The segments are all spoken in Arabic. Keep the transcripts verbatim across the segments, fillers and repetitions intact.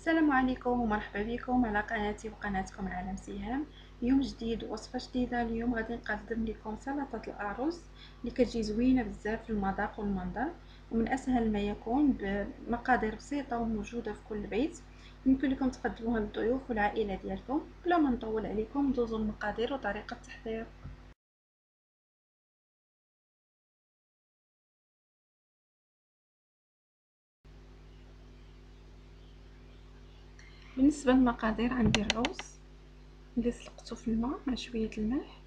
السلام عليكم ومرحبا بكم على قناتي وقناتكم عالم سهام. يوم جديد ووصفه جديده. اليوم غادي نقدم لكم سلطه الارز اللي كتجي زوينه بزاف في المذاق والمنظر، ومن اسهل ما يكون بمقادير بسيطه وموجوده في كل بيت. يمكن لكم تقدموها للضيوف والعائله ديالكم. بلا ما نطول عليكم ندوزو المقادير وطريقه التحضير. بالنسبه للمقادير، عندي الرز اللي سلقته في الماء مع شويه الملح،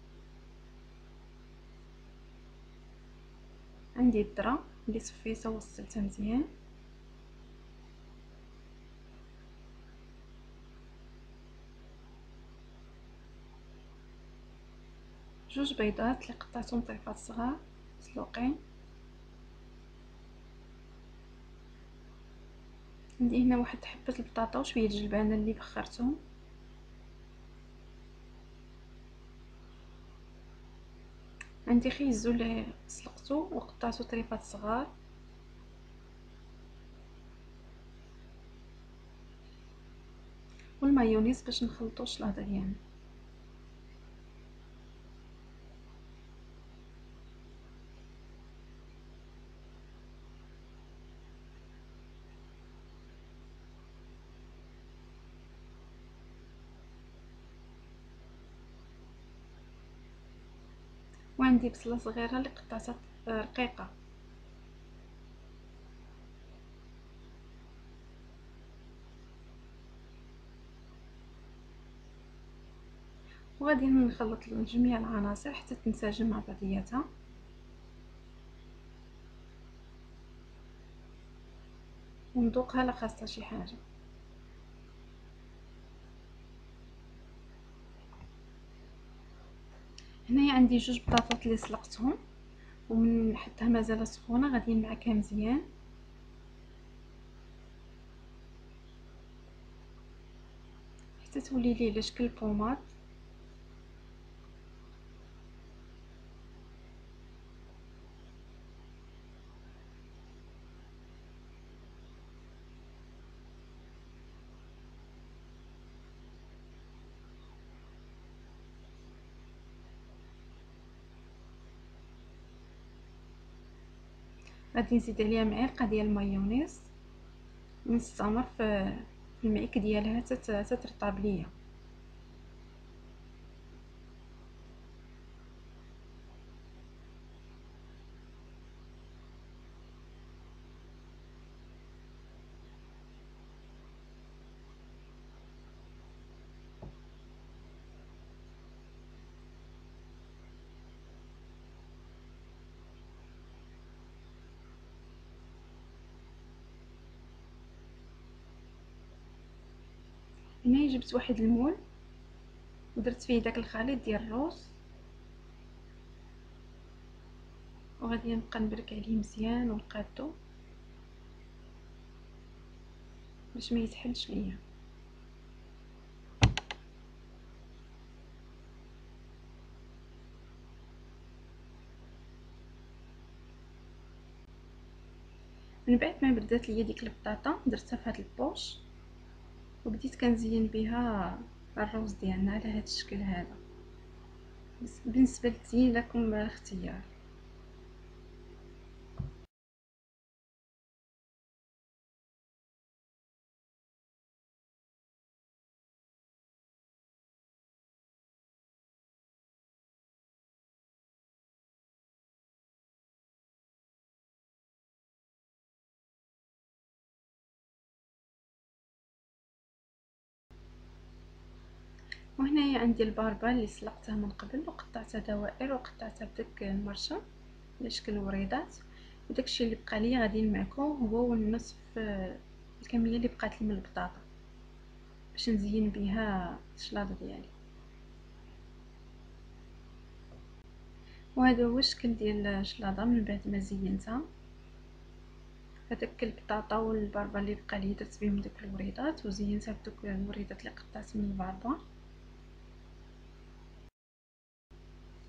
عندي الذره اللي صفيتها وغسلتها مزيان، جوج بيضات اللي قطعتهم طيفات صغار مسلوقين، عندي هنا واحد حبة البطاطا وشوية الجلبانة اللي بخرتهم، عندي خيزو اللي سلقته وقطعته طريفات صغار، والمايونيز باش نخلطو الشلاضة ديالنا. وعندي بصلة صغيرة اللي قطعتها رقيقة. وغادي نخلط جميع العناصر حتى تنسجم مع بعضياتها. وندوقها لا خاصها شي حاجة. هنايا عندي جوج بطاطات اللي سلقتهم، ومن حتى مازال سخونة غادي نعكها مزيان. حتى تولي لي على شكل بوماط. غادي نزيد عليها معلقه ديال المايونيز ونستمر في المعك ديالها حتى ترطب ليا. هنا جبت واحد المول ودرت فيه داك الخليط ديال الروز، وغادي نبقى نبرك عليه مزيان ونقادو باش ما يتحلش ليا. من بعد ما بدات ليا ديك البطاطا درتها في هاد البوش وبديت كنزين بها الروز ديالنا على هاد الشكل هذا. بالنسبه للتزيين لكم الاختيار. وهنايا عندي الباربه اللي سلقتها من قبل وقطعتها دوائر وقطعتها بداك المرشم على شكل وريضات، وداكشي اللي بقى لي غادي نمعكو هو والنصف الكميه اللي بقات لي من البطاطا باش نزين بها الشلاضه ديالي. وهذا هو الشكل ديال الشلاضه من بعد ما زينتها. هذاك البطاطا والباربه اللي بقى لي درت بهم داك الوريضات وزينتها بدوك الوريضات اللي قطعت من الباربه.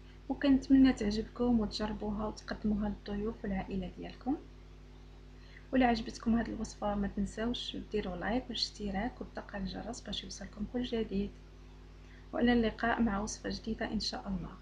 وكنتمنى تعجبكم وتجربوها وتقدموها للضيوف والعائله ديالكم. ولا عجبتكم هذه الوصفه ما تنساوش ديروا لايك والاشتراك وتطبقوا الجرس باش يوصلكم كل جديد، والى اللقاء مع وصفه جديده ان شاء الله.